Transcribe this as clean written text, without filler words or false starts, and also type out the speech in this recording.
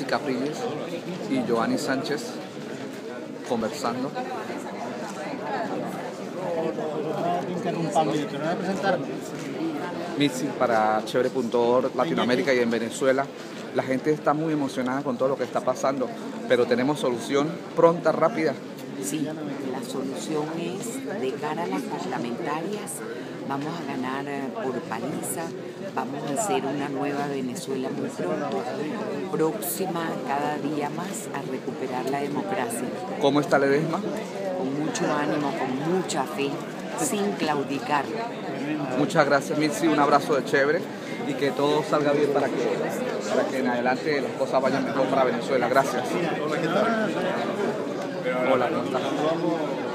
Mitzi Capriles y Joanny Sánchez conversando. Mitzi para Chévere.org, Latinoamérica y en Venezuela. La gente está muy emocionada con todo lo que está pasando, pero tenemos solución pronta, rápida. Sí, la solución es de cara a las parlamentarias. Vamos a ganar por paliza, vamos a hacer una nueva Venezuela muy pronto, próxima cada día más a recuperar la democracia. ¿Cómo está Ledesma? Con mucho ánimo, con mucha fe, sin claudicar. Muchas gracias, Mitzi, un abrazo de Chévere y que todo salga bien para que en adelante las cosas vayan mejor para Venezuela. Gracias. Hola, ¿cómo estás?